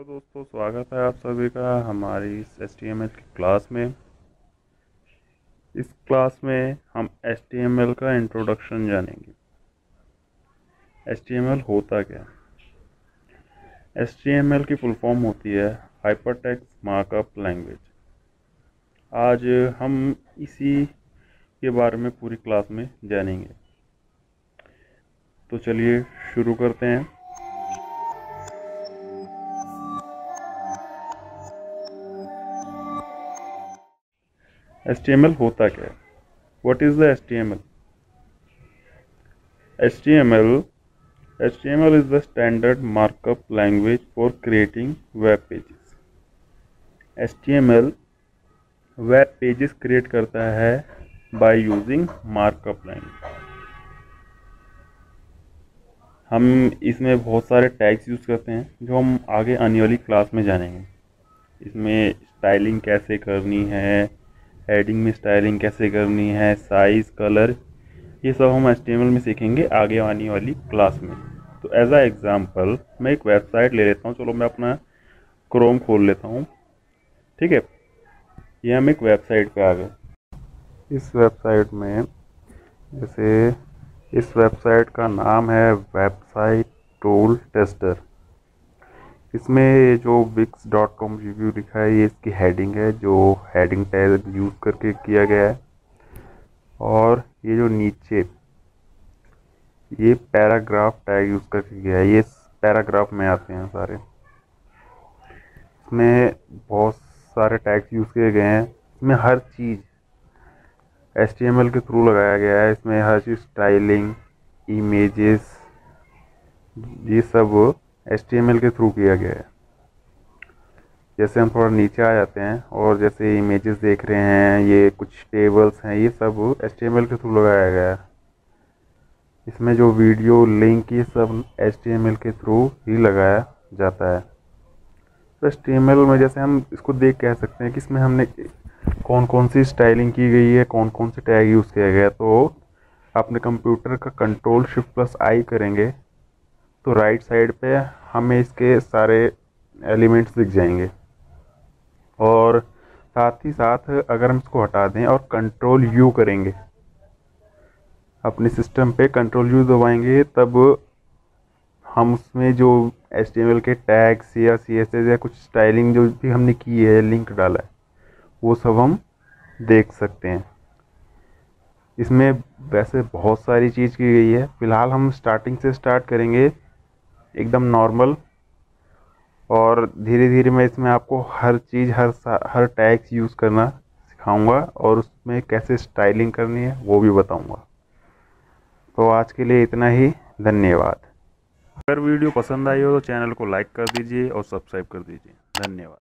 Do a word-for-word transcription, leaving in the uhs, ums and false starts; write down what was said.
दोस्तों, स्वागत है आप सभी का हमारी इस एच टी एम एल की क्लास में। इस क्लास में हम एच टी एम एल का इंट्रोडक्शन जानेंगे। एच टी एम एल होता क्या है? एच टी एम एल की फुल फॉर्म होती है हाइपरटेक्स्ट मार्कअप लैंग्वेज। आज हम इसी के बारे में पूरी क्लास में जानेंगे। तो चलिए शुरू करते हैं। एच टी एम एल होता क्या है? What is the H T M L? H T M L H T M L is the standard markup language for creating web pages. H T M L web pages create करता है by using markup language. हम इसमें बहुत सारे tags use करते हैं जो हम आगे आने वाली क्लास में जानेंगे। इसमें स्टाइलिंग कैसे करनी है, हेडिंग में स्टाइलिंग कैसे करनी है, साइज़, कलर, ये सब हम एच टी एम एल में सीखेंगे आगे आने वाली क्लास में। तो एज आ एग्ज़ाम्पल मैं एक वेबसाइट ले लेता हूँ। चलो मैं अपना क्रोम खोल लेता हूँ। ठीक है, ये हम एक वेबसाइट पे आ गए। इस वेबसाइट में जैसे इस वेबसाइट का नाम है वेबसाइट टूल टेस्टर। इसमें जो विक्स डॉट कॉम रिव्यू लिखा है ये इसकी हेडिंग है, जो हेडिंग टैग यूज़ करके किया गया है। और ये जो नीचे ये पैराग्राफ टैग यूज़ करके गया है, ये पैराग्राफ में आते हैं सारे। इसमें बहुत सारे टैग्स यूज़ किए गए हैं। इसमें हर चीज़ एच टी एम एल के थ्रू लगाया गया है। इसमें हर चीज़ स्टाइलिंग, इमेजेस, ये सब एच टी एम एल के थ्रू किया गया है। जैसे हम थोड़ा नीचे आ जाते हैं और जैसे इमेजेस देख रहे हैं, ये कुछ टेबल्स हैं, ये सब एच टी एम एल के थ्रू लगाया गया है। इसमें जो वीडियो लिंक ये सब एच टी एम एल के थ्रू ही लगाया जाता है। तो एच टी एम एल में जैसे हम इसको देख कह सकते हैं कि इसमें हमने कौन कौन सी स्टाइलिंग की गई है, कौन कौन से टैग यूज़ किया गया है। तो अपने कंप्यूटर का कंट्रोल शिफ्ट प्लस आई करेंगे तो राइट साइड पे हमें इसके सारे एलिमेंट्स दिख जाएंगे। और साथ ही साथ अगर हम इसको हटा दें और कंट्रोल यू करेंगे, अपने सिस्टम पे कंट्रोल यू दबाएंगे, तब हम उसमें जो एच टी एम एल के टैग्स या सी एस एस या कुछ स्टाइलिंग जो भी हमने की है, लिंक डाला है, वो सब हम देख सकते हैं। इसमें वैसे बहुत सारी चीज़ की गई है। फ़िलहाल हम स्टार्टिंग से स्टार्ट करेंगे एकदम नॉर्मल, और धीरे धीरे मैं इसमें आपको हर चीज़ हर हर टैग्स यूज़ करना सिखाऊंगा और उसमें कैसे स्टाइलिंग करनी है वो भी बताऊंगा। तो आज के लिए इतना ही, धन्यवाद। अगर वीडियो पसंद आई हो तो चैनल को लाइक कर दीजिए और सब्सक्राइब कर दीजिए। धन्यवाद।